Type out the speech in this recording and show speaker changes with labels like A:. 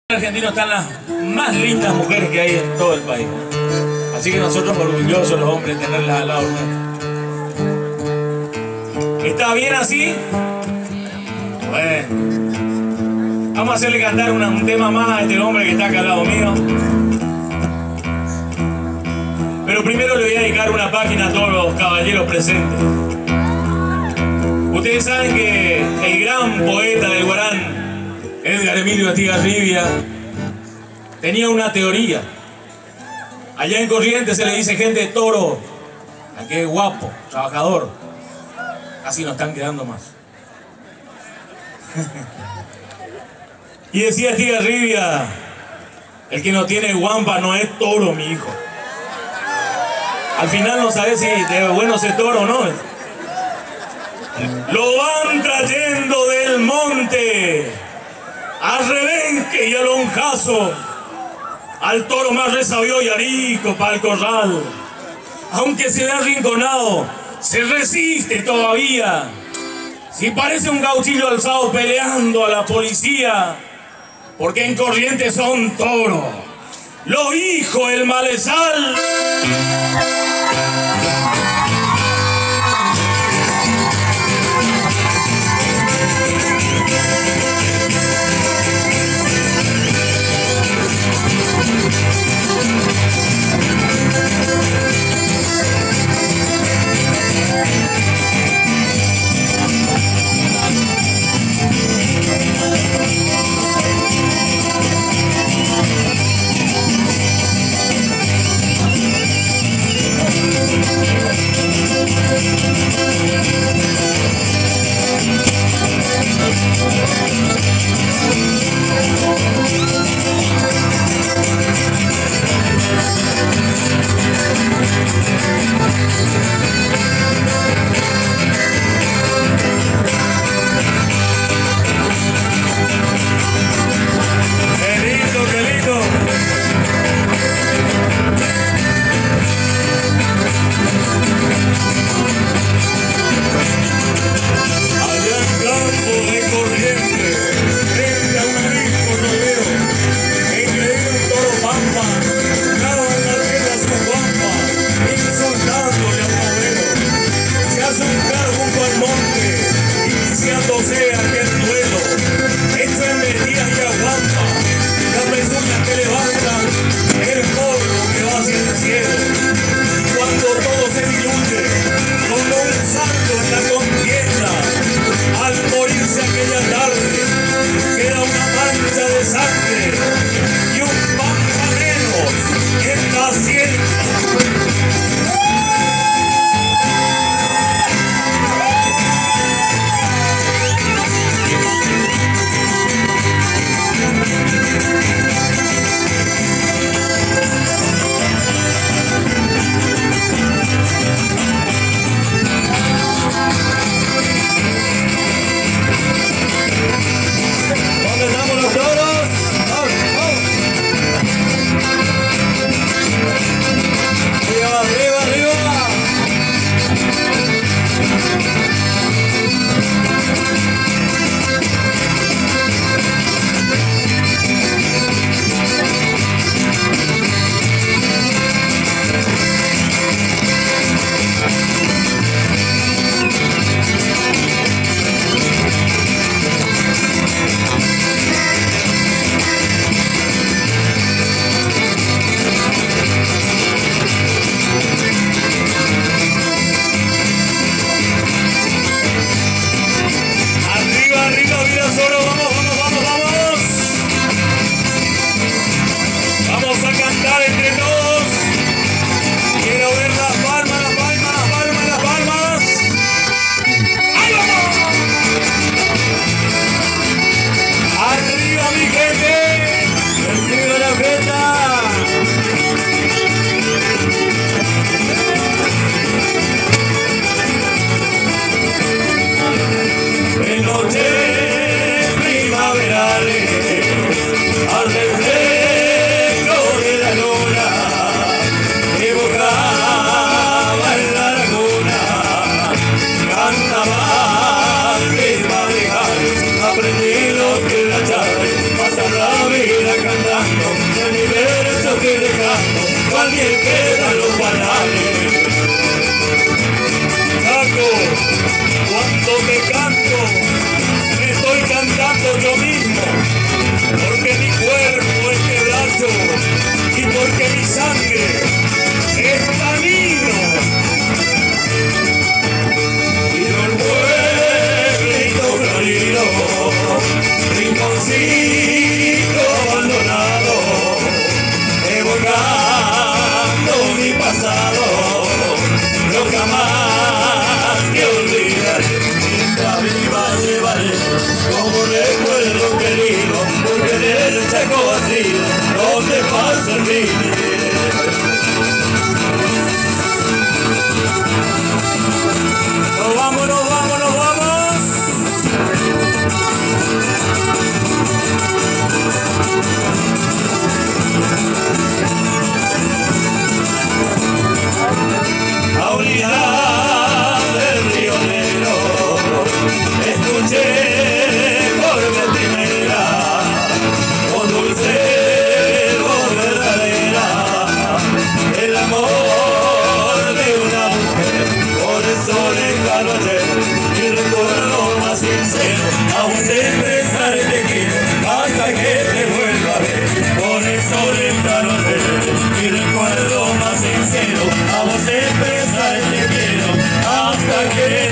A: Argentinos están las más lindas mujeres que hay en todo el país. Así que nosotros orgullosos los hombres de tenerlas al lado nuestro. ¿Está bien así? Bueno. Vamos a hacerle cantar un tema más a este hombre que está acá al lado mío. Pero primero le voy a dedicar una página a todos los caballeros presentes. Ustedes saben que el gran poeta del Guarán, Edgar Emilio Estigarribia, tenía una teoría. Allá en Corrientes se le dice gente de toro, a que es guapo, trabajador. Casi no están quedando más. Y decía Estigarribia, el que no tiene guampa no es toro, mi hijo. Al final no sabes si de bueno es toro o no. Lo van trayendo del monte a rebenque y a lonjazo, al toro más resabió y arico para el corral. Aunque se ve arrinconado, se resiste todavía. Si parece un gauchillo alzado peleando a la policía, porque en Corrientes son toros, los hijos del malezal.
B: cantando, de mi verso estoy dejando, cualquier quedan los banales.
A: Chaco, cuando te canto, me estoy cantando yo mismo, porque mi cuerpo es quebracho y porque mi sangre es camino.
B: Vivo el pueblito florido, rinconcito abandonado, evocando mi pasado, yo jamás te olvidaré, mientras viva llevaré como recuerdo querido, porque en el Chaco vacío, donde pasa el río.
A: Nos vamos, nos vamos, nos vamos.
B: A orillas del río Negro, escuché por vez primera, con dulce voz verdadera, el amor de una mujer, por eso lejano ayer, mi recuerdo más sincero, aún siempre estaré te quiero, hasta que te vuelva a ver, por eso lejano ayer, mi recuerdo más sincero, a vos siempre estaré te quiero, hasta que